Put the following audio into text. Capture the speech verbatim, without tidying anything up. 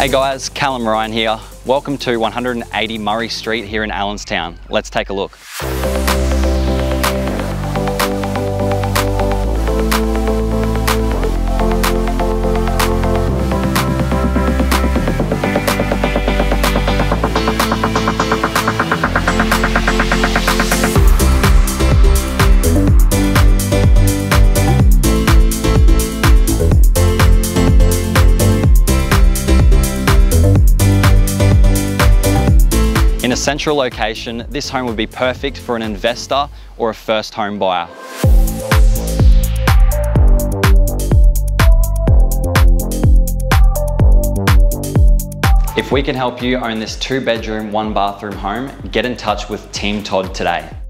Hey guys, Callum Ryan here. Welcome to one hundred eighty Murray Street here in Allenstown. Let's take a look. In a central location, this home would be perfect for an investor or a first home buyer. If we can help you own this two bedroom, one bathroom home, get in touch with Team Todd today.